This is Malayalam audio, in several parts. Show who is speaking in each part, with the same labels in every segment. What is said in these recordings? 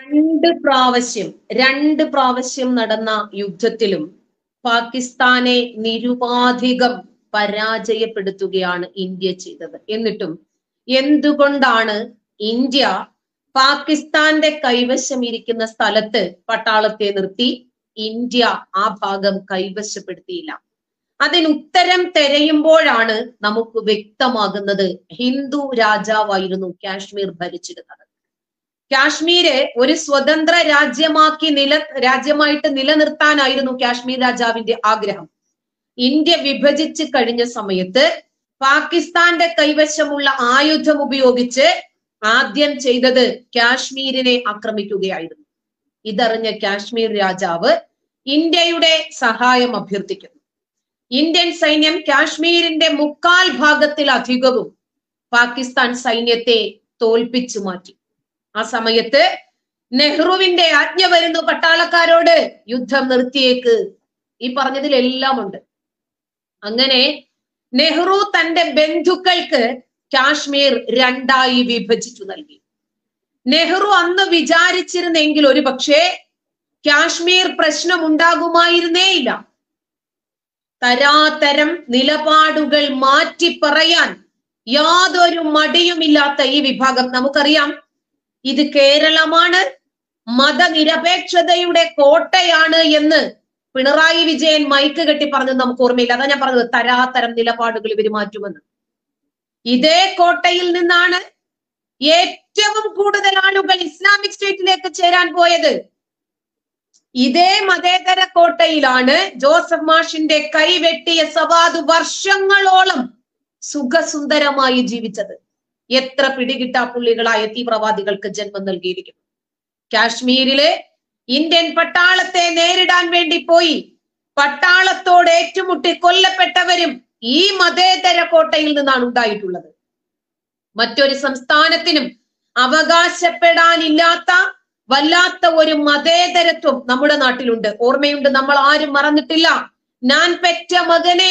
Speaker 1: രണ്ട് പ്രാവശ്യം നടന്ന യുദ്ധത്തിലും പാകിസ്ഥാനെ നിരുപാധികം പരാജയപ്പെടുത്തുകയാണ് ഇന്ത്യ ചെയ്തത്. എന്നിട്ടും എന്തുകൊണ്ടാണ് ഇന്ത്യ പാകിസ്ഥാന്റെ കൈവശം ഇരിക്കുന്ന സ്ഥലത്ത് പട്ടാളത്തെ നിർത്തി ഇന്ത്യ ആ ഭാഗം കൈവശപ്പെടുത്തിയില്ല? അതിന് ഉത്തരം തിരയുമ്പോഴാണ് നമുക്ക് വ്യക്തമാകുന്നത് ഹിന്ദു രാജാവായിരുന്നു കാശ്മീർ ഭരിച്ചിരുന്നത്. കാശ്മീര് ഒരു സ്വതന്ത്ര രാജ്യമായിട്ട് നിലനിർത്താനായിരുന്നു കാശ്മീർ രാജാവിന്റെ ആഗ്രഹം. ഇന്ത്യ വിഭജിച്ച് കഴിഞ്ഞ സമയത്ത് പാകിസ്ഥാന്റെ കൈവശമുള്ള ആയുധം ഉപയോഗിച്ച് ആദ്യം ചെയ്തത് കാശ്മീരിനെ ആക്രമിക്കുകയായിരുന്നു. ഇതറിഞ്ഞ കാശ്മീർ രാജാവ് ഇന്ത്യയുടെ സഹായം അഭ്യർത്ഥിക്കുന്നു. ഇന്ത്യൻ സൈന്യം കാശ്മീരിന്റെ 3/4 ഭാഗത്തിലധികവും പാകിസ്ഥാൻ സൈന്യത്തെ തോൽപ്പിച്ചു മാറ്റി. ആ സമയത്ത് നെഹ്റുവിന്റെ ആജ്ഞ വരുന്നു പട്ടാളക്കാരോട്, യുദ്ധം നിർത്തിയേക്ക്. ഈ പറഞ്ഞതിലെല്ലാം ഉണ്ട്. അങ്ങനെ നെഹ്റു തന്റെ ബന്ധുക്കൾക്ക് കാശ്മീർ 2ആയി വിഭജിച്ചു നൽകി. നെഹ്റു അന്ന് വിചാരിച്ചിരുന്നെങ്കിൽ ഒരു പക്ഷേ കാശ്മീർ പ്രശ്നം ഉണ്ടാകുമായിരുന്നേയില്ല. തരാതരം നിലപാടുകൾ മാറ്റി പറയാൻ യാതൊരു മടിയുമില്ലാത്ത ഈ വിഭാഗം, നമുക്കറിയാം ഇത് കേരളമാണ്, മതനിരപേക്ഷതയുടെ കോട്ടയാണ് എന്ന് പിണറായി വിജയൻ മൈക്ക് കെട്ടി പറഞ്ഞത് നമുക്ക് ഓർമ്മയില്ല. അതാ ഞാൻ പറഞ്ഞത് തരാതരം നിലപാടുകൾ ഇവർ മാറ്റുമെന്ന്. ഇതേ കോട്ടയിൽ നിന്നാണ് ഏറ്റവും കൂടുതൽ ആളുകൾ ഇസ്ലാമിക് സ്റ്റേറ്റിലേക്ക് ചേരാൻ പോയത്. ഇതേ മതേതര കോട്ടയിലാണ് ജോസഫ് മാഷിന്റെ കൈവെട്ടിയ സവാദ് വർഷങ്ങളോളം സുഖസുന്ദരമായി ജീവിച്ചത്. എത്ര പിടികിട്ടാപ്പുള്ളികളായ തീവ്രവാദികൾക്ക് ജന്മം നൽകിയിരിക്കുന്നു. കാശ്മീരിലെ ഇന്ത്യൻ പട്ടാളത്തെ നേരിടാൻ വേണ്ടി പോയി പട്ടാളത്തോട് ഏറ്റുമുട്ടി കൊല്ലപ്പെട്ടവരും ഈ മതേതര കോട്ടയിൽ നിന്നാണ് ഉണ്ടായിട്ടുള്ളത്. മറ്റൊരു സംസ്ഥാനത്തിനും അവകാശപ്പെടാനില്ലാത്ത വല്ലാത്ത ഒരു മതേതരത്വം നമ്മുടെ നാട്ടിലുണ്ട്. ഓർമ്മയുണ്ട്, നമ്മൾ ആരും മറന്നിട്ടില്ല. ഞാൻ പെറ്റ മകനെ,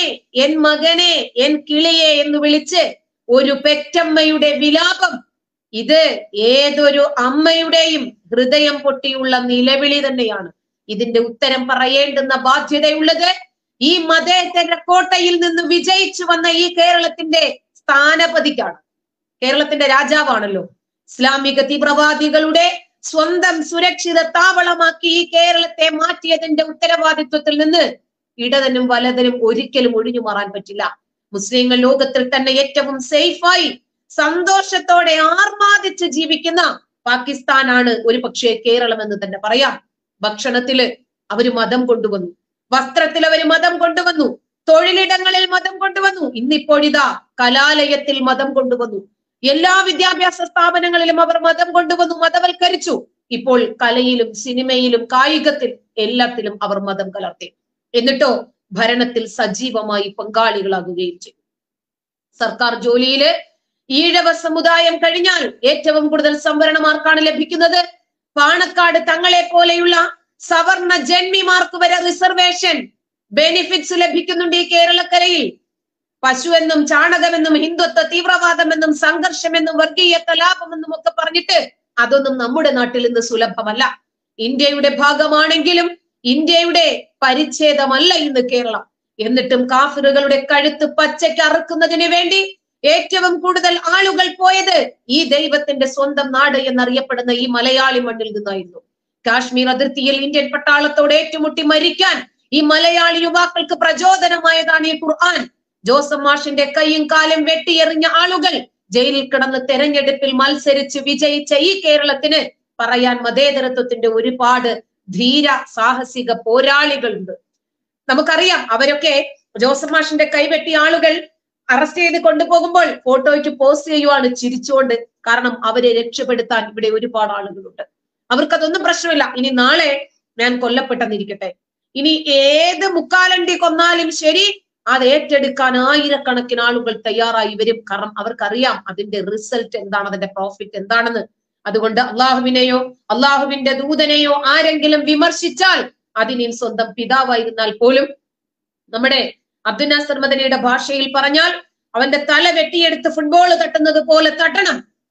Speaker 1: എൻ കിളിയെ എന്ന് വിളിച്ച് ഒരു പെറ്റമ്മയുടെ വിലാപം. ഇത് ഏതൊരു അമ്മയുടെയും ഹൃദയം പൊട്ടിയുള്ള നിലവിളി തന്നെയാണ്. ഇതിന്റെ ഉത്തരം പറയേണ്ടുന്ന ബാധ്യതയുള്ളത് ഈ മതേതര കോട്ടയിൽ നിന്ന് വിജയിച്ചു വന്ന ഈ കേരളത്തിന്റെ സ്ഥാനപതിക്കാണ്. കേരളത്തിന്റെ രാജാവാണല്ലോ. ഇസ്ലാമിക തീവ്രവാദികളുടെ സ്വന്തം സുരക്ഷിത താവളമാക്കി ഈ കേരളത്തെ മാറ്റിയതിന്റെ ഉത്തരവാദിത്വത്തിൽ നിന്ന് ഇടതനും വലതനും ഒരിക്കലും ഒഴിഞ്ഞു മാറാൻ പറ്റില്ല. മുസ്ലിങ്ങൾ ലോകത്തിൽ തന്നെ ഏറ്റവും സേഫായി സന്തോഷത്തോടെ ആർമാദിച്ച് ജീവിക്കുന്ന പാകിസ്ഥാനാണ് ഒരു പക്ഷേ കേരളം എന്ന് തന്നെ പറയാം. ഭക്ഷണത്തില് അവര് മതം കൊണ്ടുവന്നു, വസ്ത്രത്തിൽ അവര് മതം കൊണ്ടുവന്നു, തൊഴിലിടങ്ങളിൽ മതം കൊണ്ടുവന്നു, ഇന്നിപ്പോഴിതാ കലാലയത്തിൽ മതം കൊണ്ടുവന്നു, എല്ലാ വിദ്യാഭ്യാസ സ്ഥാപനങ്ങളിലും അവർ മതം കൊണ്ടുവന്നു, മതവൽക്കരിച്ചു. ഇപ്പോൾ കലയിലും സിനിമയിലും കായികത്തിൽ എല്ലാത്തിലും അവർ മതം കലർത്തി. എന്നിട്ടോ ഭരണത്തിൽ സജീവമായി പങ്കാളികളാകുകയും ചെയ്തു. സർക്കാർ ജോലിയില് ഈഴവ സമുദായം കഴിഞ്ഞാൽ ഏറ്റവും കൂടുതൽ സംവരണം ആർക്കാണ് ലഭിക്കുന്നത്? പാണക്കാട് തങ്ങളെ പോലെയുള്ള സവർണ ജന്മിമാർക്ക് വരെ റിസർവേഷൻ ബെനിഫിറ്റ്സ് ലഭിക്കുന്നുണ്ട് ഈ കേരളക്കരയിൽ. പശുവെന്നും ചാണകമെന്നും ഹിന്ദുത്വ തീവ്രവാദമെന്നും സംഘർഷമെന്നും വർഗീയ കലാപമെന്നും ഒക്കെ പറഞ്ഞിട്ട് അതൊന്നും നമ്മുടെ നാട്ടിൽ ഇന്ന് സുലഭമല്ല. ഇന്ത്യയുടെ ഭാഗമാണെങ്കിലും ഇന്ത്യയുടെ പരിച്ഛേദമല്ല ഇന്ന് കേരളം. എന്നിട്ടും കാഫിറുകളുടെ കഴുത്ത് പച്ചയ്ക്ക് അറുക്കുന്നതിന് വേണ്ടി ഏറ്റവും കൂടുതൽ ആളുകൾ പോയത് ഈ ദൈവത്തിന്റെ സ്വന്തം നാട് എന്നറിയപ്പെടുന്ന ഈ മലയാളി മണ്ണിൽ നിന്നായിരുന്നു. കാശ്മീർ അതിർത്തിയിൽ ഇന്ത്യൻ പട്ടാളത്തോട് ഏറ്റുമുട്ടി മരിക്കാൻ ഈ മലയാളി യുവാക്കൾക്ക് പ്രചോദനമായതാണ് ഈ ഖുർആൻ. ജോസഫ് മാഷിന്റെ കൈയും കാലും വെട്ടിയെറിഞ്ഞ ആളുകൾ ജയിലിൽ കിടന്ന് തെരഞ്ഞെടുപ്പിൽ മത്സരിച്ച് വിജയിച്ച ഈ കേരളത്തിന് പറയാൻ മതേതരത്വത്തിന്റെ ഒരുപാട് ധീര സാഹസിക പോരാളികളുണ്ട്. നമുക്കറിയാം, അവരൊക്കെ ജോസഫ് മാഷിന്റെ കൈവെട്ടിയ ആളുകൾ അറസ്റ്റ് ചെയ്ത് കൊണ്ടുപോകുമ്പോൾ ഫോട്ടോയ്ക്ക് പോസ്റ്റ് ചെയ്യുവാണ് ചിരിച്ചുകൊണ്ട്. കാരണം അവരെ രക്ഷപ്പെടുത്താൻ ഇവിടെ ഒരുപാട് ആളുകളുണ്ട്. അവർക്കതൊന്നും പ്രശ്നമില്ല. ഇനി നാളെ ഞാൻ കൊല്ലപ്പെട്ടെന്നിരിക്കട്ടെ, ഇനി ഏത് മുക്കാലണ്ടി കൊന്നാലും ശരി അത് ഏറ്റെടുക്കാൻ ആയിരക്കണക്കിന് ആളുകൾ തയ്യാറായി വരും. കാരണം അവർക്കറിയാം അതിന്റെ റിസൾട്ട് എന്താണ്, അതിന്റെ പ്രോഫിറ്റ് എന്താണെന്ന്. അതുകൊണ്ട് അള്ളാഹുവിനെയോ അള്ളാഹുവിന്റെ ദൂതനെയോ ആരെങ്കിലും വിമർശിച്ചാൽ, അതിനെയും സ്വന്തം പിതാവായിരുന്നാൽ പോലും, നമ്മുടെ അബ്ദുൽ നാസർ മദനിയുടെ ഭാഷയിൽ പറഞ്ഞാൽ അവന്റെ തല വെട്ടിയെടുത്ത് ഫുട്ബോൾ തട്ടുന്നത് പോലെ തട്ടണം.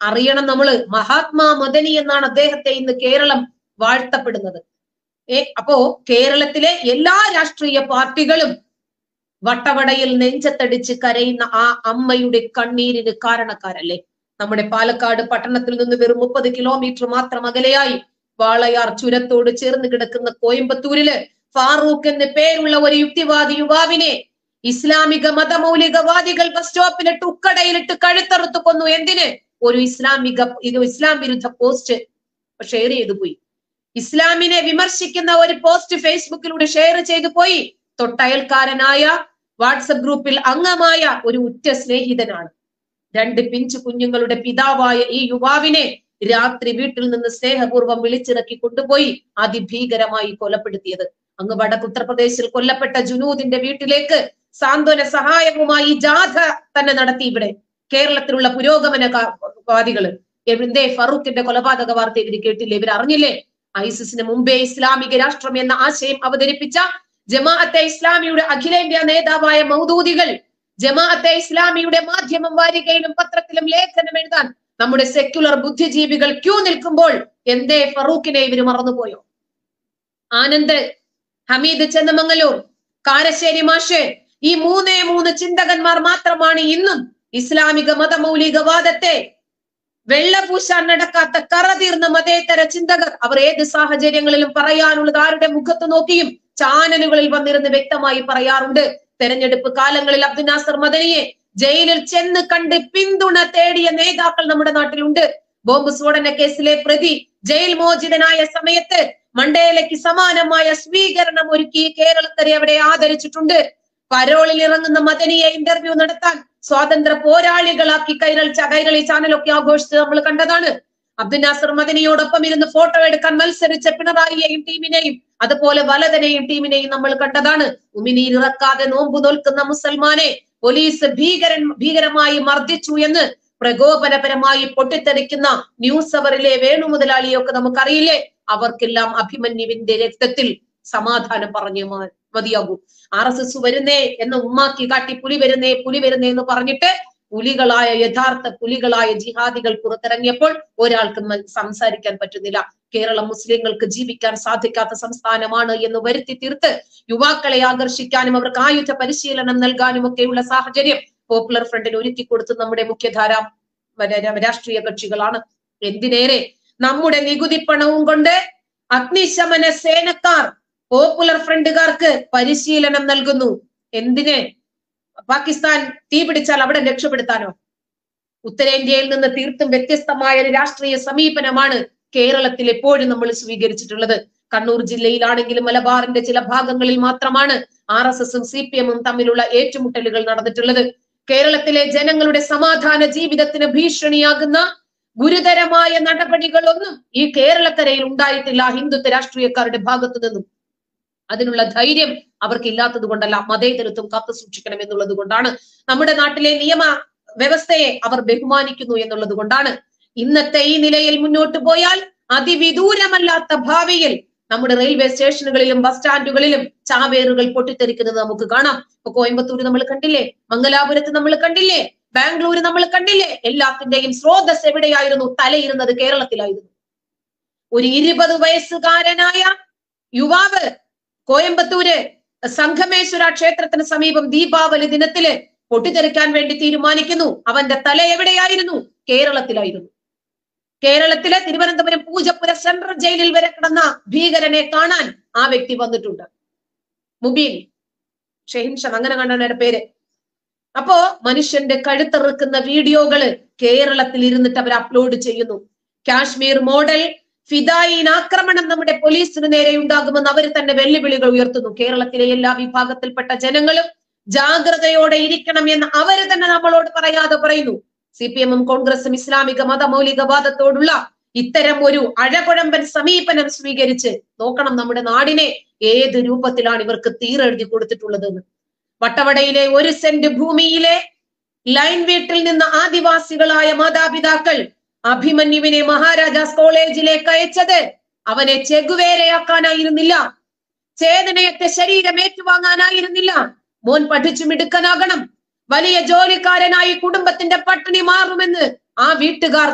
Speaker 1: അറിയണം നമ്മള്, മഹാത്മാ മദനി എന്നാണ് അദ്ദേഹത്തെ ഇന്ന് കേരളം വാഴ്ത്തപ്പെടുന്നത്. അപ്പോ കേരളത്തിലെ എല്ലാ രാഷ്ട്രീയ പാർട്ടികളും വട്ടവടയിൽ നെഞ്ചത്തടിച്ച് കരയുന്ന ആ അമ്മയുടെ കണ്ണീരിന് കാരണക്കാരല്ലേ? നമ്മുടെ പാലക്കാട് പട്ടണത്തിൽ നിന്ന് വെറും 30 കിലോമീറ്റർ മാത്രം അകലെയായി വാളയാർ ചുരത്തോട് ചേർന്ന് കിടക്കുന്ന കോയമ്പത്തൂരില് ഫാറൂഖ് എന്ന് പേരുള്ള ഒരു യുക്തിവാദി യുവാവിനെ ഇസ്ലാമിക മതമൗലികവാദികൾ ബസ് സ്റ്റോപ്പിലിട്ട് ഉക്കടയിലിട്ട് കഴുത്തറുത്ത് കൊന്നു. എന്തിന്? ഒരു ഇസ്ലാം വിരുദ്ധ പോസ്റ്റ് ഷെയർ ചെയ്തു പോയി. ഇസ്ലാമിനെ വിമർശിക്കുന്ന ഒരു പോസ്റ്റ് ഫേസ്ബുക്കിലൂടെ ഷെയർ ചെയ്തു പോയി. തൊട്ടയൽക്കാരനായ വാട്സപ്പ് ഗ്രൂപ്പിൽ അംഗമായ ഒരു ഉറ്റ സ്നേഹിതനാണ്. 2 പിഞ്ചു കുഞ്ഞുങ്ങളുടെ പിതാവായ ഈ യുവാവിനെ രാത്രി വീട്ടിൽ നിന്ന് സ്നേഹപൂർവ്വം വിളിച്ചിറക്കി കൊണ്ടുപോയി അതിഭീകരമായി കൊലപ്പെടുത്തിയത്. അങ്ങ് വടക്ക് ഉത്തർപ്രദേശിൽ കൊല്ലപ്പെട്ട ജുനൂദിന്റെ വീട്ടിലേക്ക് സാന്ത്വന സഹായവുമായി ജാഥ തന്നെ നടത്തി. ഇവിടെ കേരളത്തിലുള്ള പുരോഗമനവാദികള് എന്തേ ഫറൂഖിന്റെ കൊലപാതക വാർത്ത ഇവര് കേട്ടില്ലേ? ഇവർ അറിഞ്ഞില്ലേ? ഐസിസിന് മുമ്പേ ഇസ്ലാമിക രാഷ്ട്രം എന്ന ആശയം അവതരിപ്പിച്ച ജമാഅത്തെ ഇസ്ലാമിയുടെ അഖിലേന്ത്യാ നേതാവായ മൗദൂദികൾ ജമാഅത്തെ ഇസ്ലാമിയുടെ മാധ്യമം വാരികയിലും പത്രത്തിലും ലേഖനം എഴുതാൻ നമ്മുടെ സെക്യുലർ ബുദ്ധിജീവികൾ ക്യൂ നിൽക്കുമ്പോൾ എന്തേ ഫറൂഖിനെ ഇവര് മറന്നുപോയോ? ആനന്ദ്, ഹമീദ് ചെന്നമംഗലൂർ, കാരശ്ശേരി മാഷ്, ഈ 3 ചിന്തകന്മാർ മാത്രമാണ് ഇന്നും ഇസ്ലാമിക മതമൗലികവാദത്തെ വെള്ളപൂശാൻ നടക്കാത്ത കറതീർന്ന മതേതര ചിന്തകർ. അവർ ഏത് സാഹചര്യങ്ങളിലും പറയാനുള്ളത് ആരുടെ മുഖത്ത് നോക്കിയും ചാനലുകളിൽ വന്നിരുന്ന് വ്യക്തമായി പറയാറുണ്ട്. തെരഞ്ഞെടുപ്പ് കാലങ്ങളിൽ അബ്ദുൽ നാസർ മദനിയെ ജയിലിൽ ചെന്ന് കണ്ട് പിന്തുണ തേടിയ നേതാക്കൾ നമ്മുടെ നാട്ടിലുണ്ട്. ബോംബ് സ്ഫോടന കേസിലെ പ്രതി ജയിൽ മോചിതനായ സമയത്ത് മണ്ടേലയ്ക്ക് സമാനമായ സ്വീകരണം ഒരുക്കി കേരളക്കരെ അവിടെ ആദരിച്ചിട്ടുണ്ട്. പരോളിൽ ഇറങ്ങുന്ന മദനിയെ ഇന്റർവ്യൂ നടത്താൻ സ്വാതന്ത്ര്യ പോരാളികളാക്കി കൈരളി ചാനലൊക്കെ ആഘോഷിച്ച് നമ്മൾ കണ്ടതാണ്. അബ്ദുൽ നാസർ മദനിയോടൊപ്പം ഇരുന്ന് ഫോട്ടോ എടുക്കാൻ മത്സരിച്ച പിണറായിയെയും ടീമിനെയും അതുപോലെ വലതനെയും ടീമിനെയും നമ്മൾ കണ്ടതാണ്. ഉമിനീരിറക്കാതെ നോമ്പു നോൽക്കുന്ന മുസൽമാനെ പോലീസ് ഭീകരമായി മർദ്ദിച്ചു എന്ന് പ്രകോപനപരമായി പൊട്ടിത്തെറിക്കുന്ന ന്യൂസ് അവറിലെ വേണു മുതലാളിയൊക്കെ നമുക്കറിയില്ലേ? അവർക്കെല്ലാം അഭിമന്യുവിന്റെ രക്തത്തിൽ സമാധാനം പറഞ്ഞു മതിയാകൂ. RSS വരുന്നേ എന്ന് ഉമ്മാക്കി കാട്ടി പുലി വരുന്നേ എന്ന് പറഞ്ഞിട്ട് പുലികളായ യഥാർത്ഥ പുലികളായ ജിഹാദികൾ പുറത്തിറങ്ങിയപ്പോൾ ഒരാൾക്കും സംസാരിക്കാൻ പറ്റുന്നില്ല. കേരളം മുസ്ലിങ്ങൾക്ക് ജീവിക്കാൻ സാധിക്കാത്ത സംസ്ഥാനമാണ് എന്ന് വരുത്തി തീർത്ത് യുവാക്കളെ ആകർഷിക്കാനും അവർക്ക് ആയുധ പരിശീലനം നൽകാനും ഒക്കെയുള്ള സാഹചര്യം പോപ്പുലർ ഫ്രണ്ടിന് ഒരുക്കി കൊടുത്ത് നമ്മുടെ മുഖ്യധാര രാഷ്ട്രീയ കക്ഷികളാണ്. എന്തിനേറെ നമ്മുടെ നികുതി പണവും കൊണ്ട് അഗ്നിശമന സേനക്കാർ പോപ്പുലർ ഫ്രണ്ടുകാർക്ക് പരിശീലനം നൽകുന്നു. എന്തിന്? പാകിസ്ഥാൻ തീ പിടിച്ചാൽ അവിടെ രക്ഷപ്പെടുത്താനോ? ഉത്തരേന്ത്യയിൽ നിന്ന് തീർത്തും വ്യത്യസ്തമായ ഒരു രാഷ്ട്രീയ സമീപനമാണ് കേരളത്തിൽ എപ്പോഴും നമ്മൾ സ്വീകരിച്ചിട്ടുള്ളത്. കണ്ണൂർ ജില്ലയിലാണെങ്കിലും മലബാറിന്റെ ചില ഭാഗങ്ങളിൽ മാത്രമാണ് RSSഉം CPMഉം തമ്മിലുള്ള ഏറ്റുമുട്ടലുകൾ നടന്നിട്ടുള്ളത്. കേരളത്തിലെ ജനങ്ങളുടെ സമാധാന ജീവിതത്തിന് ഭീഷണിയാകുന്ന ഗുരുതരമായ നടപടികളൊന്നും ഈ കേരളക്കരയിൽ ഉണ്ടായിട്ടില്ല ഹിന്ദുത്വ രാഷ്ട്രീയക്കാരുടെ ഭാഗത്തു നിന്നും. അതിനുള്ള ധൈര്യം അവർക്ക് ഇല്ലാത്തത് കൊണ്ടല്ല, മതേതരത്വം കാത്തു സൂക്ഷിക്കണം എന്നുള്ളത് കൊണ്ടാണ്. നമ്മുടെ നാട്ടിലെ നിയമ വ്യവസ്ഥയെ അവർ ബഹുമാനിക്കുന്നു എന്നുള്ളത് കൊണ്ടാണ്. ഇന്നത്തെ ഈ നിലയിൽ മുന്നോട്ട് പോയാൽ അതിവിദൂരമല്ലാത്ത ഭാവിയിൽ നമ്മുടെ റെയിൽവേ സ്റ്റേഷനുകളിലും ബസ് സ്റ്റാൻഡുകളിലും ചാവേറുകൾ പൊട്ടിത്തെറിക്കുന്നത് നമുക്ക് കാണാം. ഇപ്പൊ കോയമ്പത്തൂര് നമ്മൾ കണ്ടില്ലേ, മംഗലാപുരത്ത് നമ്മൾ കണ്ടില്ലേ, ബാംഗ്ലൂര് നമ്മൾ കണ്ടില്ലേ. എല്ലാത്തിന്റെയും സ്രോതസ് എവിടെയായിരുന്നു? തലയിരുന്നത് കേരളത്തിലായിരുന്നു. ഒരു 20 വയസ്സുകാരനായ യുവാവ് കോയമ്പത്തൂര് സംഘമേശ്വര ക്ഷേത്രത്തിന് സമീപം ദീപാവലി ദിനത്തില് പൊട്ടിത്തെറിക്കാൻ വേണ്ടി തീരുമാനിക്കുന്നു. അവന്റെ തല എവിടെയായിരുന്നു? കേരളത്തിലായിരുന്നു. കേരളത്തിലെ തിരുവനന്തപുരം പൂജപ്പുര സെൻട്രൽ ജയിലിൽ വരെ കിടന്ന ഭീകരനെ കാണാൻ ആ വ്യക്തി വന്നിട്ടുണ്ട്. മുബീൻ ഷെഹിൻഷാ, അങ്ങനെ കണ്ടവരുടെ പേര്. അപ്പോ മനുഷ്യന്റെ കഴുത്തെറുക്കുന്ന വീഡിയോകള് കേരളത്തിൽ ഇരുന്നിട്ട് അവർ അപ്ലോഡ് ചെയ്യുന്നു. കാശ്മീർ മോഡൽ ഫിദായിൻ ആക്രമണം നമ്മുടെ പോലീസിന് നേരെ ഉണ്ടാകുമെന്ന് അവർ തന്നെ വെല്ലുവിളികൾ ഉയർത്തുന്നു. കേരളത്തിലെ എല്ലാ വിഭാഗത്തിൽപ്പെട്ട ജനങ്ങളും ജാഗ്രതയോടെ ഇരിക്കണം എന്ന് അവര് തന്നെ നമ്മളോട് പറയാതെ പറയുന്നു. CPMഉം കോൺഗ്രസും ഇസ്ലാമിക മതമൗലികവാദത്തോടുള്ള ഇത്തരം ഒരു അഴകുഴമ്പൻ സമീപനം സ്വീകരിച്ച് നോക്കണം നമ്മുടെ നാടിനെ ഏത് രൂപത്തിലാണ് ഇവർക്ക് തീരെഴുതി കൊടുത്തിട്ടുള്ളതെന്ന്. വട്ടവടയിലെ 1 സെന്റ് ഭൂമിയിലെ ലൈൻ വീട്ടിൽ നിന്ന് ആദിവാസികളായ മാതാപിതാക്കൾ അഭിമന്യുവിനെ മഹാരാജാസ് കോളേജിലേക്ക് അയച്ചത് അവനെ ചെഗുവേരയാക്കാനായിരുന്നില്ല, ചേതനയത്തെ ശരീരം ഏറ്റുവാങ്ങാനായിരുന്നില്ല. മോൻ പഠിച്ചു മിടുക്കനാകണം, വലിയ ജോലിക്കാരനായി കുടുംബത്തിന്റെ പട്ടിണി മാറുമെന്ന് ആ വീട്ടുകാർ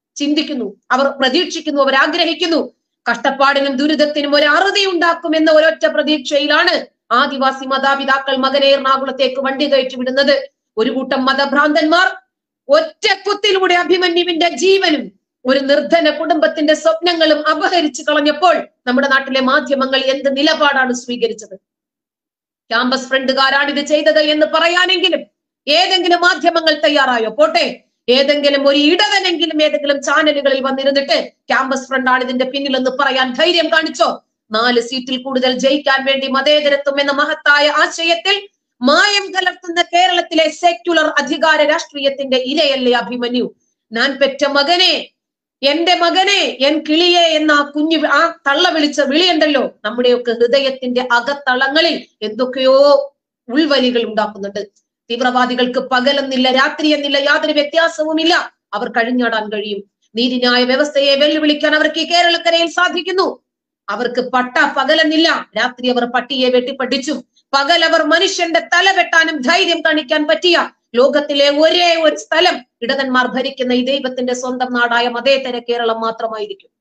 Speaker 1: ചിന്തിക്കുന്നു, അവർ പ്രതീക്ഷിക്കുന്നു, അവർ ആഗ്രഹിക്കുന്നു. കഷ്ടപ്പാടിനും ദുരിതത്തിനും ഒരു അറുതി ഉണ്ടാക്കുമെന്ന ഒരൊറ്റ പ്രതീക്ഷയിലാണ് ആദിവാസി മാതാപിതാക്കൾ മകനെ എറണാകുളത്തേക്ക് വണ്ടി കയറ്റി വിടുന്നത്. ഒരു കൂട്ടം മതഭ്രാന്തന്മാർ ഒറ്റ കുത്തിലൂടെ അഭിമന്യുവിന്റെ ജീവനും ഒരു നിർധന കുടുംബത്തിന്റെ സ്വപ്നങ്ങളും അപഹരിച്ചു കളഞ്ഞപ്പോൾ നമ്മുടെ നാട്ടിലെ മാധ്യമങ്ങൾ എന്ത് നിലപാടാണ് സ്വീകരിച്ചത്? ക്യാമ്പസ് ഫ്രണ്ടുകാരാണ് ഇത് ചെയ്തത് എന്ന് പറയാനെങ്കിലും ഏതെങ്കിലും മാധ്യമങ്ങൾ തയ്യാറായോ? പോട്ടെ, ഏതെങ്കിലും ഒരു ഇടവനെങ്കിലും ഏതെങ്കിലും ചാനലുകളിൽ വന്നിരുന്നിട്ട് ക്യാമ്പസ് ഫ്രണ്ടാണ് ഇതിന്റെ പിന്നിലെന്ന് പറയാൻ ധൈര്യം കാണിച്ചോ? 4 സീറ്റിൽ കൂടുതൽ ജയിക്കാൻ വേണ്ടി മതേതരത്വം എന്ന മഹത്തായ ആശയത്തിൽ മായം കലർത്തുന്ന കേരളത്തിലെ സെക്യുലർ അധികാര രാഷ്ട്രീയത്തിന്റെ ഇരയല്ലേ അഭിമന്യു? ഞാൻ പെറ്റ മകനെ, എന്റെ മകനെ, എൻ കിളിയെ എന്ന ആ തള്ള വിളിച്ച വിളിയുണ്ടല്ലോ, നമ്മുടെയൊക്കെ ഹൃദയത്തിന്റെ അകത്തളങ്ങളിൽ എന്തൊക്കെയോ ഉൾവലികൾ ഉണ്ടാക്കുന്നുണ്ട്. തീവ്രവാദികൾക്ക് പകലെന്നില്ല, രാത്രി എന്നില്ല, യാതൊരു വ്യത്യാസവുമില്ല. അവർ കഴിഞ്ഞാടാൻ കഴിയും. നീതിന്യായ വ്യവസ്ഥയെ വെല്ലുവിളിക്കാൻ അവർക്ക് ഈ കേരളക്കരയിൽ സാധിക്കുന്നു. അവർക്ക് പകലെന്നില്ല, രാത്രി അവർ പട്ടിയെ വെട്ടിപ്പടിച്ചു. പകൽ അവർ മനുഷ്യന്റെ തല വെട്ടാനും ധൈര്യം കാണിക്കാൻ പറ്റിയ ലോകത്തിലെ ഒരേ ഒരു സ്ഥലം ഇടതന്മാർ ഭരിക്കുന്ന ഈ ദൈവത്തിന്റെ സ്വന്തം നാടായ മതേതര കേരളം മാത്രമായിരിക്കും.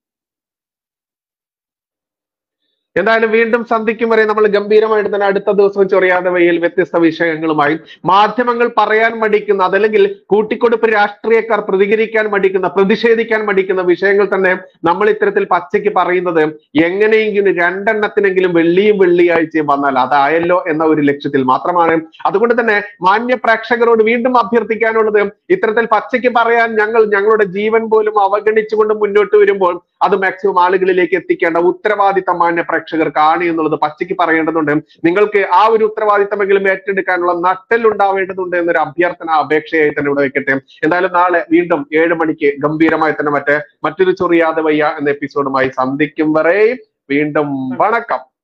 Speaker 2: എന്തായാലും വീണ്ടും സന്ധിക്കും വരെ നമ്മൾ ഗംഭീരമായിട്ട് തന്നെ അടുത്ത ദിവസം ചൊറിയാതെ വയ്യിൽ വ്യത്യസ്ത വിഷയങ്ങളുമായി മാധ്യമങ്ങൾ പറയാൻ മടിക്കുന്ന, അതല്ലെങ്കിൽ കൂട്ടിക്കൊടുപ്പ് രാഷ്ട്രീയക്കാർ പ്രതികരിക്കാൻ മടിക്കുന്ന, പ്രതിഷേധിക്കാൻ മടിക്കുന്ന വിഷയങ്ങൾ തന്നെ നമ്മൾ ഇത്തരത്തിൽ പച്ചയ്ക്ക് പറയുന്നത് എങ്ങനെയെങ്കിലും 2 എണ്ണത്തിനെങ്കിലും വെള്ളിയാഴ്ചയും വന്നാൽ അതായല്ലോ എന്ന ഒരു ലക്ഷ്യത്തിൽ മാത്രമാണ്. അതുകൊണ്ട് തന്നെ മാന്യ പ്രേക്ഷകരോട് വീണ്ടും അഭ്യർത്ഥിക്കാനുള്ളത്, ഇത്തരത്തിൽ പച്ചയ്ക്ക് പറയാൻ ഞങ്ങളുടെ ജീവൻ പോലും അവഗണിച്ചുകൊണ്ട് മുന്നോട്ട് വരുമ്പോൾ അത് മാക്സിമം ആളുകളിലേക്ക് എത്തിക്കേണ്ട ഉത്തരവാദിത്തം മാന്യ പ്രേക്ഷകർക്കാണ് എന്നുള്ളത് പച്ചയ്ക്ക് പറയേണ്ടതുണ്ട്. നിങ്ങൾക്ക് ആ ഒരു ഉത്തരവാദിത്തമെങ്കിലും ഏറ്റെടുക്കാനുള്ള നട്ടൽ ഉണ്ടാവേണ്ടതുണ്ട് എന്നൊരു അഭ്യർത്ഥന, അപേക്ഷയായി തന്നെ ഇവിടെ വെക്കട്ടെ. എന്തായാലും നാളെ വീണ്ടും 7 മണിക്ക് ഗംഭീരമായി തന്നെ മറ്റൊരു ചൊറിയാതെ വയ്യ എന്ന എപ്പിസോഡുമായി സന്ധിക്കും വരെ വീണ്ടും വണക്കം.